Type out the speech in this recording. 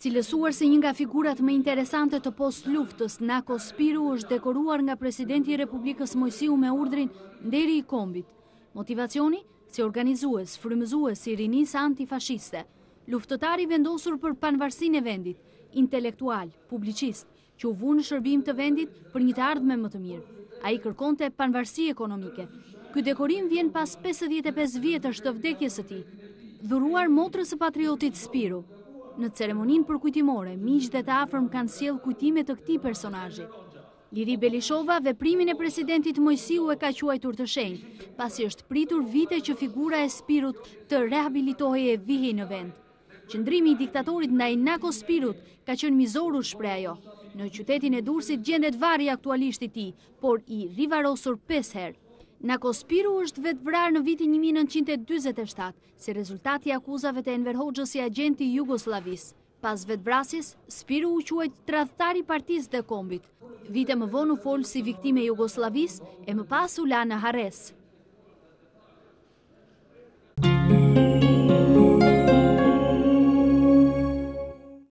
Cilësuar si një nga figurat më interesante të post-luftës, Nako Spiru është dekoruar nga presidenti i Republikës Mojsiu me urdhrin Nderi i Kombit. Motivacioni, si organizues, frymëzues i rinisë antifashiste, luftëtari vendosur për pavarësinë e vendit, intelektual, publicist, që u vu në shërbim të vendit për një të ardhme më të mirë. Ai kërkonte pavarësi ekonomike. Ky dekorim vjen pas 55 vjetësh të vdekjes së tij, dhuruar motrës së patriotit Spiru. Në ceremoninë përkujtimore, miq dhe të afërm kanë sjellë kujtime të këtij personazhi. Liri Belishova veprimin e presidentit Mojsiu e ka quajtur të shenjtë, pasi është pritur vite që figura e Spirut të rehabilitohej e vihej në vend. Qëndrimi i diktatorit ndaj Nako Spirut ka qenë mizorur, shpreh ajo. Në qytetin e Durrësit gjendet varri aktualisht i tij, por i rivarosur 5 herë. Nako Spiru është vetë vrarë në vitin 1947, si rezultati i akuzave të Enver Hoxhës si agenti i Jugosllavisë. Pas vetvrasjes, Spiru u quajt tradhtar i Partisë dhe Kombit. Vite më vonë u fol si viktime e Jugosllavisë e më pas u la në harres.